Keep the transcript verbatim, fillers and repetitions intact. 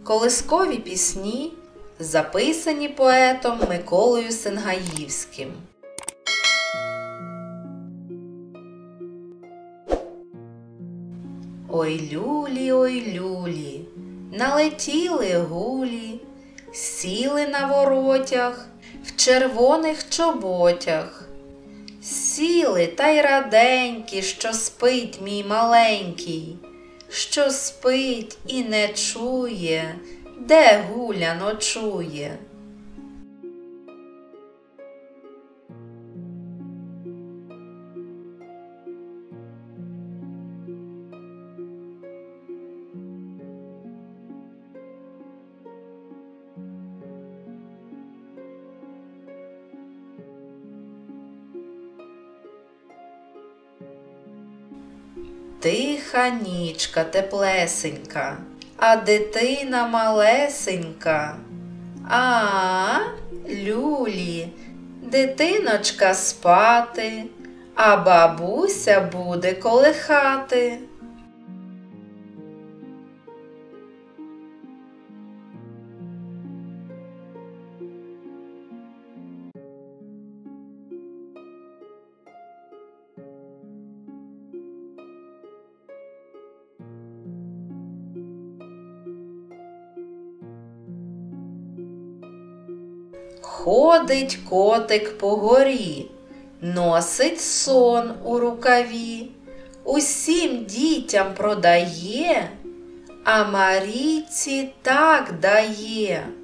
Колискові пісні, записані поетом Миколою Сенгаївським. Ой люлі, ой люлі, налетіли гулі, сіли на воротях в червоних чоботях. Сіли та й раденькі, що спить мій маленький, що спить і не чує, де гуля ночує. Тиха нічка теплесенька, а дитина малесенька. А, люлі, дитиночка спати, а бабуся буде колихати. Ходить котик по горі, носить сон у рукаві, усім дітям продає, а Марійці так дає.